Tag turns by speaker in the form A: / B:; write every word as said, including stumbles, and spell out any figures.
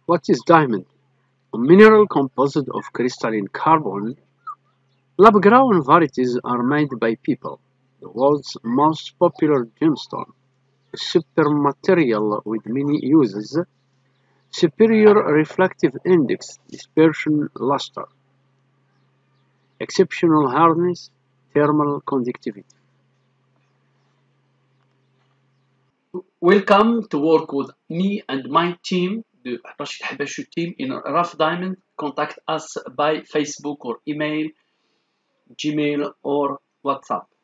A: What is diamond? A mineral composed of crystalline carbon. Lab-grown varieties are made by people. The world's most popular gemstone. A super material with many uses. Superior reflective index, dispersion luster. Exceptional hardness, thermal conductivity.
B: Welcome to work with me and my team, the Rashid Habashu team in Rough Diamond. Contact us by Facebook or email, Gmail or WhatsApp.